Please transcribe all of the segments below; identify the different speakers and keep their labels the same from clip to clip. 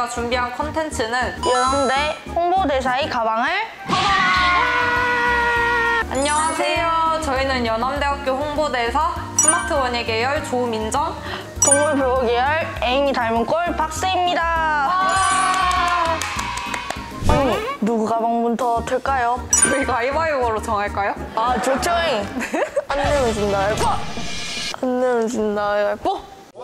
Speaker 1: 저희가 준비한 콘텐츠는
Speaker 2: 연am대 홍보대사의 가방을 받아라!
Speaker 1: 안녕하세요. 저희는 연암대학교 홍보대사 스마트원예 계열 조민정,
Speaker 2: 동물보호 계열 애인이 닮은 꼴 박세입니다. 누구 가방부터 틀까요?
Speaker 1: 저희 가위바위보로 정할까요?
Speaker 2: 아 좋죠. 안 내면 진다. 안 내면 진다. 뽀!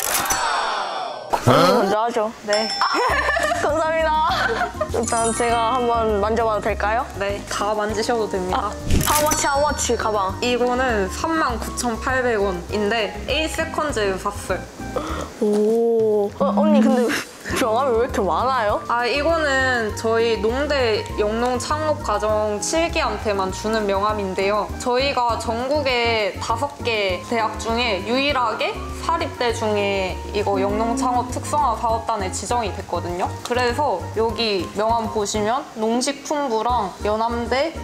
Speaker 2: 먼저 하죠.
Speaker 1: 네.
Speaker 2: 감사합니다. 일단 제가 한번 만져봐도 될까요?
Speaker 1: 네, 다 만지셔도 됩니다.
Speaker 2: 하워치 가방.
Speaker 1: 이거는 39,800원인데 에이세컨즈에서 샀어요.
Speaker 2: 오. 언니 근데 명함이 왜 이렇게 많아요?
Speaker 1: 이거는 저희 농대 영농 창업 과정 7기한테만 주는 명함인데요. 저희가 전국에 5개 대학 중에 유일하게 사립대 중에 이거 영농 창업 특성화 사업단에 지정이 됐거든요. 그래서 여기 명함 보시면 농식품부랑 연암대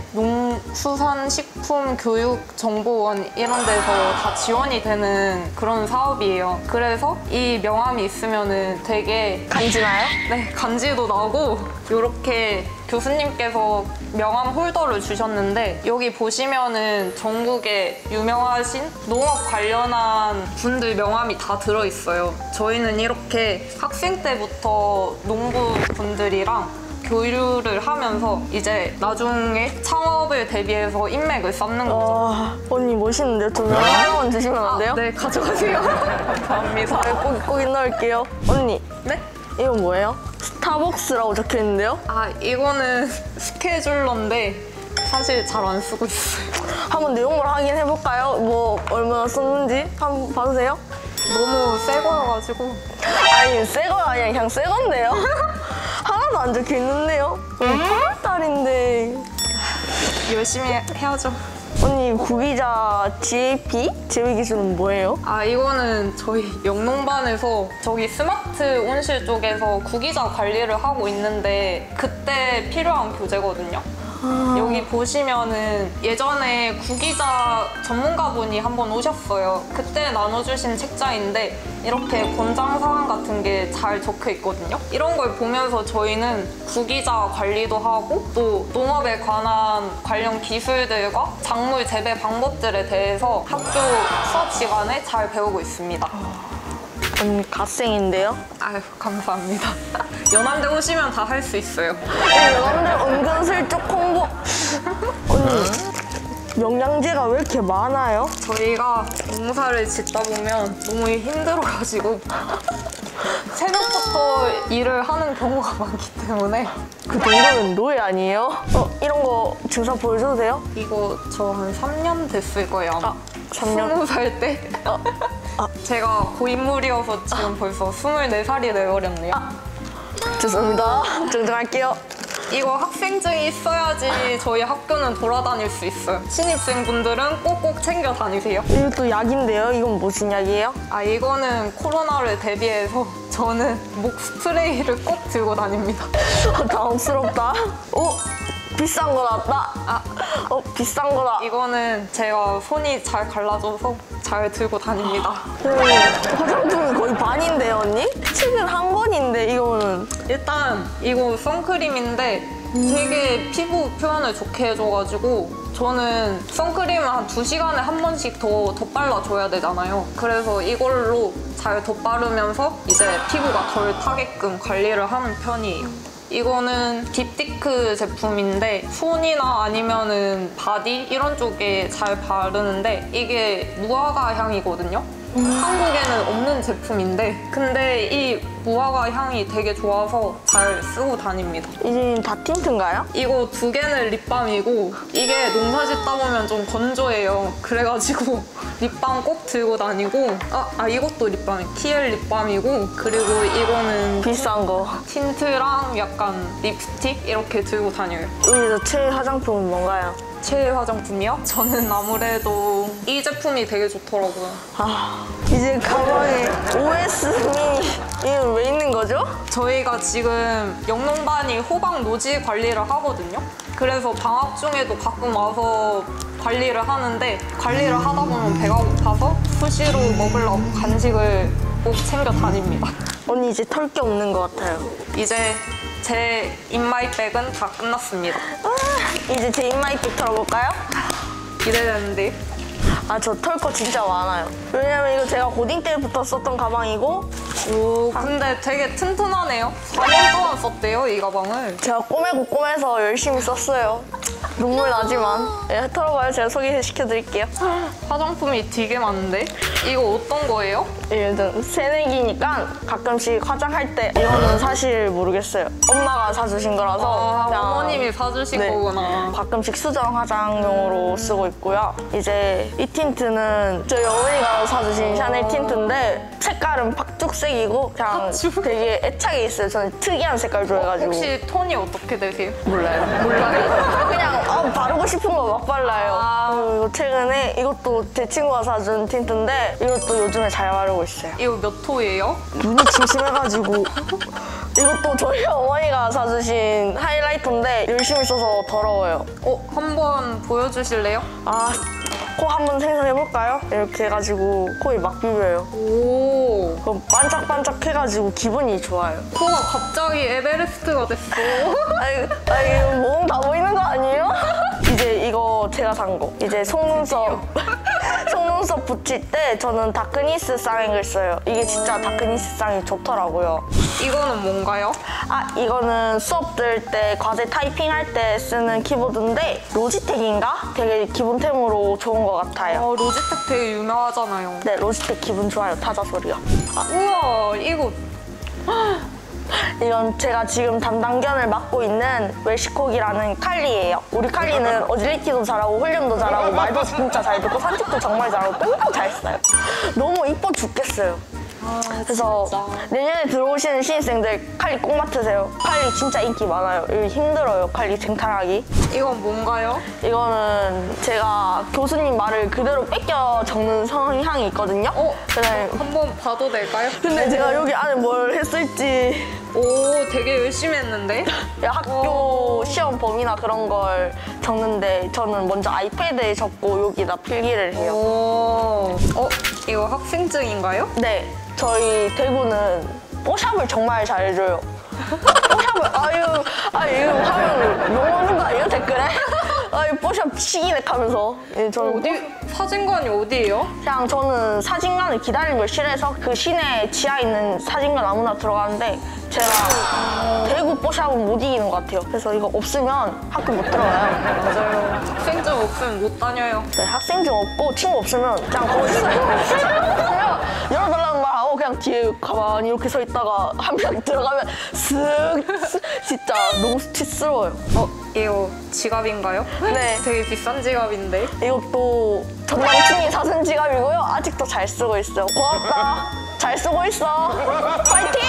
Speaker 1: 농수산식품교육정보원 이런 데서 다 지원이 되는 그런 사업이에요. 그래서 이 명함이 있으면은 되게
Speaker 2: 간지나요?
Speaker 1: 네, 간지도 나고 이렇게 교수님께서 명함 홀더를 주셨는데 여기 보시면은 전국에 유명하신 농업 관련한 분들 명함이 다 들어있어요. 저희는 이렇게 학생 때부터 농부분들이랑 교류를 하면서 이제 나중에 창업을 대비해서 인맥을 쌓는 거죠.
Speaker 2: 언니 멋있는데요? 저 명함 하나만 주시면 안 돼요?
Speaker 1: 네, 가져가세요. 감사합니다.
Speaker 2: 꼭 넣을게요. 언니,
Speaker 1: 네?
Speaker 2: 이건 뭐예요? 스타벅스라고 적혀있는데요?
Speaker 1: 이거는 스케줄러인데 사실 잘 안 쓰고 있어요.
Speaker 2: 한번 내용물 확인해볼까요? 뭐 얼마나 썼는지 한번 봐주세요.
Speaker 1: 너무 새 거여가지고.
Speaker 2: 아니 새 거가 아니라 그냥 새 건데요? 하나도 안 적혀있는데요? 8월달인데
Speaker 1: 열심히 해야죠.
Speaker 2: 언니 구기자 GAP? 제휴기술은 뭐예요?
Speaker 1: 이거는 저희 영농반에서 저기 스마트 온실 쪽에서 구기자 관리를 하고 있는데 그때 필요한 교재거든요. 여기 보시면은 예전에 구기자 전문가분이 한번 오셨어요. 그때 나눠주신 책자인데 이렇게 권장사항 같은 게 잘 적혀 있거든요. 이런 걸 보면서 저희는 구기자 관리도 하고 또 농업에 관한 관련 기술들과 작물 재배 방법들에 대해서 학교 수업 시간에 잘 배우고 있습니다.
Speaker 2: 언니 갓생인데요?
Speaker 1: 아유, 감사합니다. 연암대 오시면 다 할 수 있어요.
Speaker 2: 여러분들 은근슬쩍 홍보. 언니 영양제가 왜 이렇게 많아요?
Speaker 1: 저희가 농사를 짓다 보면 너무 힘들어가지고 새벽부터 일을 하는 경우가 많기 때문에
Speaker 2: 그 정도면 노예 아니에요? 이런 거 증상 보여줘도 돼요?
Speaker 1: 이거 저 한 3년 됐을 거예요. 아마.
Speaker 2: 3년?
Speaker 1: 20살 때? 제가 고인물이어서 지금 벌써 24살이 돼버렸네요.
Speaker 2: 죄송합니다. 정정할게요.
Speaker 1: 이거 학생증이 있어야지 저희 학교는 돌아다닐 수 있어요. 신입생분들은 꼭꼭 챙겨 다니세요.
Speaker 2: 이것도 약인데요? 이건 무슨 약이에요?
Speaker 1: 이거는 코로나를 대비해서 저는 목 스프레이를 꼭 들고 다닙니다.
Speaker 2: 당황스럽다. 비싼 거 나왔다. 비싼 거다.
Speaker 1: 이거는 제가 손이 잘 갈라져서 잘 들고 다닙니다.
Speaker 2: 화장품이 거의 반인데요, 언니? 책은 한 권인데 이거는.
Speaker 1: 일단 이거 선크림인데 되게 피부 표현을 좋게 해줘가지고 저는 선크림을 한 2시간에 한 번씩 더 덧발라줘야 되잖아요. 그래서 이걸로 잘 덧바르면서 이제 피부가 덜 타게끔 관리를 하는 편이에요. 이거는 딥티크 제품인데 손이나 아니면은 바디 이런 쪽에 잘 바르는데 이게 무화과 향이거든요. 한국에는 없는 제품인데 근데 이 무화과 향이 되게 좋아서 잘 쓰고 다닙니다.
Speaker 2: 이제 다 틴트인가요?
Speaker 1: 이거 2개는 립밤이고 이게 농사 짓다 보면 좀 건조해요. 그래가지고 립밤 꼭 들고 다니고 이것도 립밤이에요. 키엘 립밤이고 그리고 이거는
Speaker 2: 비싼 거.
Speaker 1: 틴트랑 약간 립스틱 이렇게 들고 다녀요.
Speaker 2: 여기서 최애 화장품은 뭔가요?
Speaker 1: 최애 화장품이요? 저는 아무래도 이 제품이 되게 좋더라고요.
Speaker 2: 이제 가방에 OS 미니 이건 왜 있는 거죠?
Speaker 1: 저희가 지금 영농반이 호박 노지 관리를 하거든요. 그래서 방학 중에도 가끔 와서 관리를 하는데 관리를 하다 보면 배가 고파서 수시로 먹으려고 간식을 꼭 챙겨 다닙니다.
Speaker 2: 언니 이제 털 게 없는 것 같아요.
Speaker 1: 이제 제 인마이백은 다 끝났습니다.
Speaker 2: 이제 제 인마이백 털어볼까요?
Speaker 1: 기대되는데.
Speaker 2: 아, 저 털 거 진짜 많아요. 왜냐면 이거 제가 고딩 때부터 썼던 가방이고
Speaker 1: 오, 근데 되게 튼튼하네요. 4년 동안 썼대요, 이 가방을.
Speaker 2: 제가 꼬매고 꼬매서 열심히 썼어요. 눈물 나지만. 예, 털어봐요. 제가 소개시켜드릴게요.
Speaker 1: 화장품이 되게 많은데? 이거 어떤 거예요?
Speaker 2: 일단 새내기니까 가끔씩 화장할 때 이거는 사실 모르겠어요. 엄마가 사주신 거라서 그냥
Speaker 1: 어머님이 사주신
Speaker 2: 네.
Speaker 1: 거구나.
Speaker 2: 가끔씩 수정 화장용으로 쓰고 있고요. 이제 이 틴트는 저희 어머니가 사주신 샤넬 틴트인데 색깔은 팥죽색이고 그냥
Speaker 1: 팥죽?
Speaker 2: 되게 애착이 있어요. 저는 특이한 색깔 좋아해가지고.
Speaker 1: 혹시 톤이 어떻게 되세요?
Speaker 2: 몰라요. 그냥 바르고 싶은 거 막 발라요. 그리고 최근에 이것도 제 친구가 사준 틴트인데 이것도 요즘에 잘 바르고 있어요.
Speaker 1: 이거 몇 호예요?
Speaker 2: 눈이 침침해가지고 이것도 저희 어머니가 사주신 하이라이터인데 열심히 써서 더러워요.
Speaker 1: 한번 보여주실래요?
Speaker 2: 코 한번 생성해볼까요? 이렇게 해가지고 코에 막 비벼요.
Speaker 1: 오,
Speaker 2: 그럼 반짝반짝해가지고 기분이 좋아요.
Speaker 1: 코가 갑자기 에베레스트가 됐어.
Speaker 2: 아이 모공 다 보이는 거 아니에요? 이제 이거 제가 산 거. 이제 속눈썹 붙일 때 저는 다크니스 쌍액을 써요. 이게 진짜 다크니스 쌍이 좋더라고요.
Speaker 1: 이거는 뭔가요?
Speaker 2: 이거는 수업 들을 때 과제 타이핑 할 때 쓰는 키보드인데 로지텍인가? 되게 기본템으로 좋은 것 같아요.
Speaker 1: 로지텍 되게 유명하잖아요.
Speaker 2: 네, 로지텍 기분 좋아요. 타자 소리가.
Speaker 1: 우와, 이거
Speaker 2: 이건 제가 지금 담당견을 맡고 있는 웰시콕이라는 칼리예요. 우리 칼리는 어질리티도 잘하고 훈련도 잘하고 말도 진짜 잘 듣고 산책도 정말 잘하고 똥도 잘 싸요. 너무 이뻐 죽겠어요. 그래서
Speaker 1: 진짜.
Speaker 2: 내년에 들어오시는 신입생들 칼리 꼭 맡으세요. 칼리 진짜 인기 많아요. 이거 힘들어요, 칼리 쟁탈하기.
Speaker 1: 이건 뭔가요?
Speaker 2: 이거는 제가 교수님 말을 그대로 뺏겨 적는 성향이 있거든요. 그냥
Speaker 1: 한번 봐도 될까요?
Speaker 2: 근데 제가 여기 안에 뭘 했을지
Speaker 1: 오, 되게 열심히 했는데?
Speaker 2: 학교 시험 범위나 그런 걸 적는데 저는 먼저 아이패드에 적고 여기다 필기를 해요.
Speaker 1: 오, 이거 학생증인가요?
Speaker 2: 네, 저희 대구는 뽀샵을 정말 잘해줘요. 뽀샵을 이거 하면 욕먹는 거 아니에요, 댓글에? 뽀샵 치기네 하면서. 저는
Speaker 1: 사진관이 어디예요?
Speaker 2: 그냥 저는 사진관을 기다리는 걸 싫어해서 그 시내 지하에 있는 사진관 아무나 들어가는데 제가 대구 뽀샵은 못 이기는 것 같아요. 그래서 이거 없으면 학교 못 들어가요.
Speaker 1: 맞아요. 학생증 없으면 못 다녀요.
Speaker 2: 네, 학생증 없고 친구 없으면 그냥 거기 있어요. 열어달라는 말 하고 그냥 뒤에 가만히 이렇게 서 있다가 한 명 들어가면 쓱 진짜 너무 수치스러워요.
Speaker 1: 이거 지갑인가요?
Speaker 2: 네.
Speaker 1: 되게 비싼 지갑인데.
Speaker 2: 이것도 전 남친이 사준 지갑이고요. 아직도 잘 쓰고 있어요. 고맙다. 잘 쓰고 있어. 파이팅!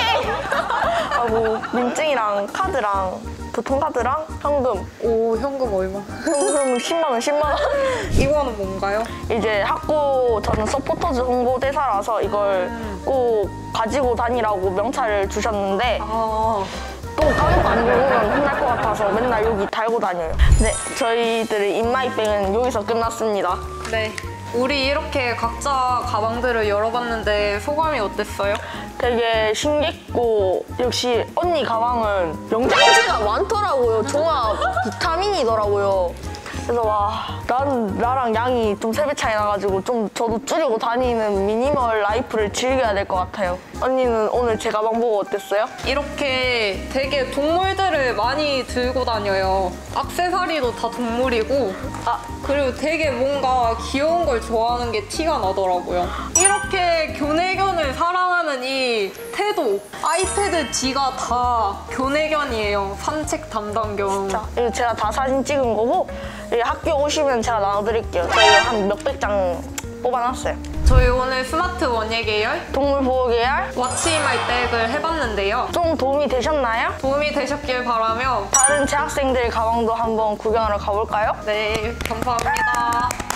Speaker 2: 하고 민증이랑 카드랑 교통카드랑 현금.
Speaker 1: 오, 현금 얼마?
Speaker 2: 현금 10만 원, 10만 원.
Speaker 1: 이거는 뭔가요?
Speaker 2: 이제 학교 저는 서포터즈 홍보대사라서 이걸 꼭 가지고 다니라고 명찰을 주셨는데 또 까먹고 안 들고는 혼날 것 같아서 맨날 여기 달고 다녀요. 네, 저희들의 인마이백은 여기서 끝났습니다.
Speaker 1: 네. 우리 이렇게 각자 가방들을 열어봤는데 소감이 어땠어요?
Speaker 2: 되게 신기했고 역시 언니 가방은 영양제가 많더라고요. 종합 비타민이더라고요. 그래서 나랑 양이 좀 3배 차이 나가지고 좀 저도 줄이고 다니는 미니멀 라이프를 즐겨야 될 것 같아요. 언니는 오늘 제 가방 보고 어땠어요?
Speaker 1: 이렇게 되게 동물들을 많이 들고 다녀요. 액세서리도 다 동물이고 그리고 되게 뭔가 귀여운 걸 좋아하는 게 티가 나더라고요. 이렇게 교내견을 사랑하는 이 태도, 아이패드 G가 다 교내견이에요. 산책 담당견.
Speaker 2: 자, 이거 제가 다 사진 찍은 거고 학교 오시면 제가 나눠드릴게요. 저희 한 몇백 장 뽑아놨어요.
Speaker 1: 저희 오늘 스마트 원예 계열
Speaker 2: 동물 보호 계열
Speaker 1: 왓츠인마이백을 해봤는데요.
Speaker 2: 좀 도움이 되셨나요?
Speaker 1: 도움이 되셨길 바라며
Speaker 2: 다른 재학생들 가방도 한번 구경하러 가볼까요?
Speaker 1: 네, 감사합니다.